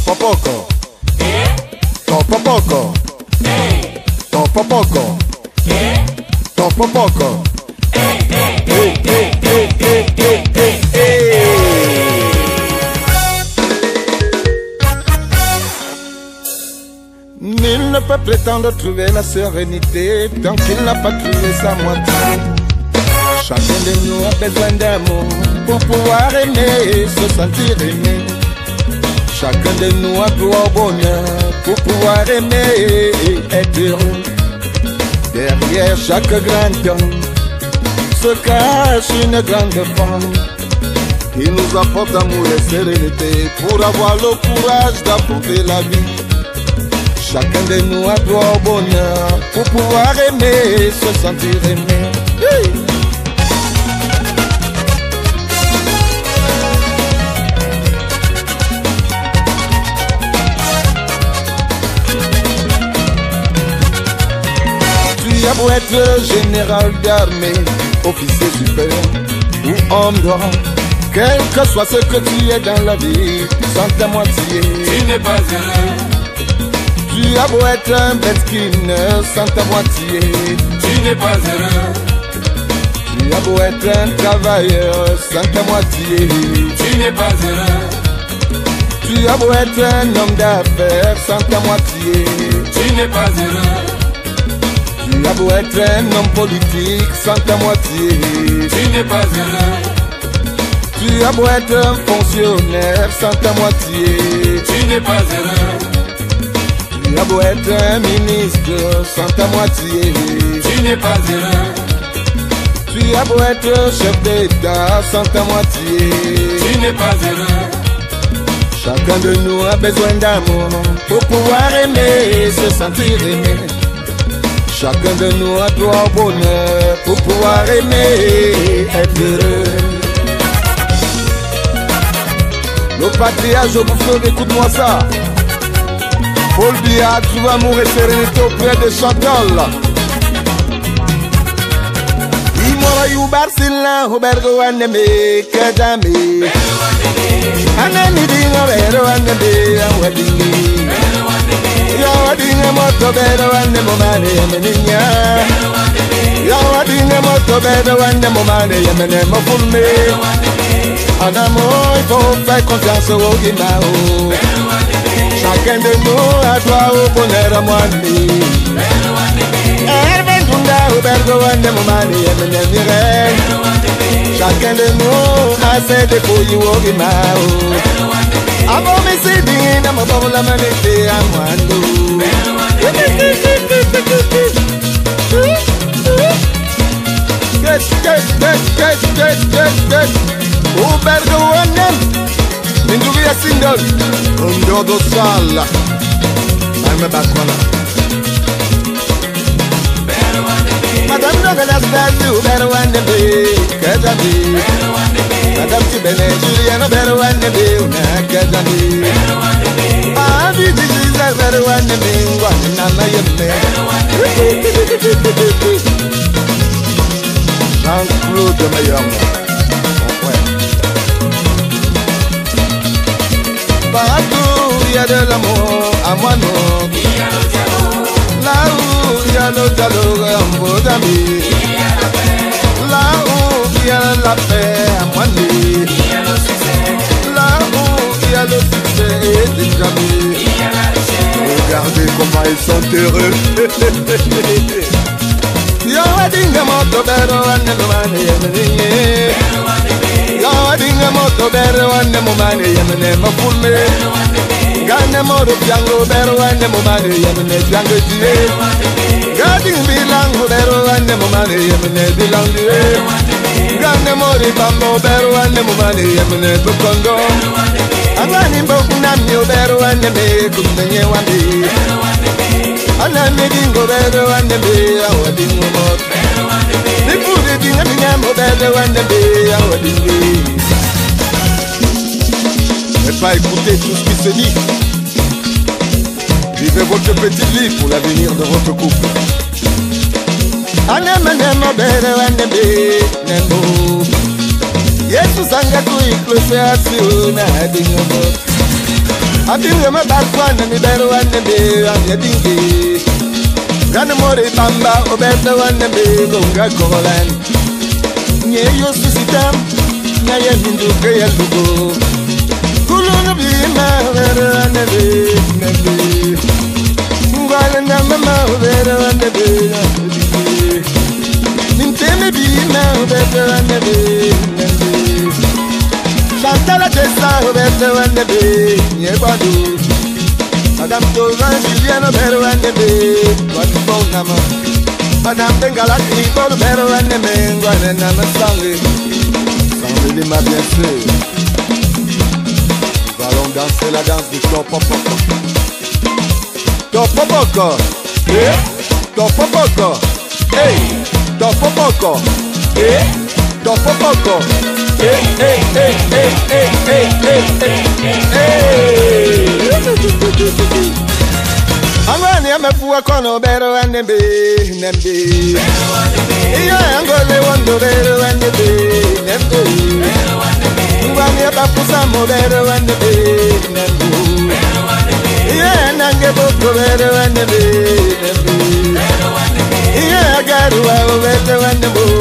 Topo poco. Topo poco. Topo poco. Topo poco. Nul ne peut prétendre trouver la sérénité tant qu'il n'a pas trouvé sa moitié. Chacun de nous a besoin d'amour pour pouvoir aimer, se sentir aimé. Chacun de nous a droit au bonheur pour pouvoir aimer et être heureux. Derrière chaque grand homme se cache une grande femme qui nous apporte amour et sérénité pour avoir le courage d'affronter la vie. Chacun de nous a droit au bonheur pour pouvoir aimer, se sentir aimé. Hey! Tu as beau être général d'armée, officier supérieur ou homme d'or, quel que soit ce que tu es dans la vie, sans ta moitié, tu n'es pas heureux. Tu as beau être un mesquine sans ta moitié, tu n'es pas heureux. Tu as beau être un travailleur sans ta moitié, tu n'es pas heureux. Tu as beau être un homme d'affaires sans ta moitié, tu n'es pas heureux. Tu as beau être un homme politique sans ta moitié, tu n'es pas heureux. Tu as beau être un fonctionnaire sans ta moitié, tu n'es pas heureux. Tu as beau être un ministre sans ta moitié, tu n'es pas heureux. Tu as beau être chef d'État sans ta moitié, tu n'es pas heureux. Chacun de nous a besoin d'amour pour pouvoir aimer, se sentir aimé. Chacun de nous a droit au bonheur pour pouvoir aimer, être heureux. Le patriarche au bouffon, écoute-moi ça. Paul Biya trouve amour et sérénité auprès de Chantal. Imora yubar silla hubergo aneme kadame. Anani dingo bero aneme awadingi. Yawadinga moto bero anemo mane yemeninya. Yawadinga moto bero anemo mane yemene mofulme. Anamo il faut faire confiance au Guimao. Chacun de nous a droit au bonheur à moi. Chacun de nous a ses défauts au Guimao. Avant mes sédines, à ma bonne la manette à moi. Mindugia single, do sala. I'm back one. Madame no gonna stand you better one day, Kazami. Madame Tibene, Juliana better one day, Kazami. Ah, this is a better one day, one Nana Yembe. Jean-Claude Mayama. Partout il y a de l'amour à moi non. Là où il y a le dialogue en beau d'amis. Là où il y a la paix à moi non. Là où il y a le succès et des amis. Regardez comment ils sont heureux. Yawadinga moto bero ane mumane yemene. Yawadinga moto bero ane mumane yemene mafulme. Gane moro piango bero ane mumane yemene piango jire. Gading bilango bero ane mumane yemene bilang jire. Gane mori bambo bero ane mumane yemene bukondo. Agani boku namyo bero ane me kumenye wandi. Ana medingo bero ane me awadingo moto. Nipude dinga dinga bero ane me awadingo. Ne pas écouter tout ce qui se dit. Vivez votre petite vie pour l'avenir de votre couple. Anema nemo bero ane me nemo. Yesu sanga tu iklose asi una dingo moto. Atinga mabakwana mi beru wane be anya dingi. Gana mori bamba oberta wane be gonga kolan. Nye yo susitam na ye mindu ke ya lugo. Kuluna bi ma beru wane be nabe. Ngwala na mama beru wane be nabe. Ninteme bi ma beru wane be nabe. Chantala Tessa, Roberto and the Bay, Yebadu. Madame Tovan, Juliano Bero and the Bay, what the phone number? Madame Bengalati, Polo Bero and the Man, one and I'm a song. Sans ma bien sûr. Nous allons danser la danse du Topopoko. Topopoko, eh? Topopoko, hey! Topopoko, eh? Topopoko. Hey, hey, hey, hey, hey, hey, hey, hey, hey. Angani amefuwa kono bero anembe, nembe. Iyo angole wondo bero anembe, nembe. Angani abapusa mo bero anembe, nembe. Iyo nange boko bero anembe, nembe. Iyo agaruwa bero anembe.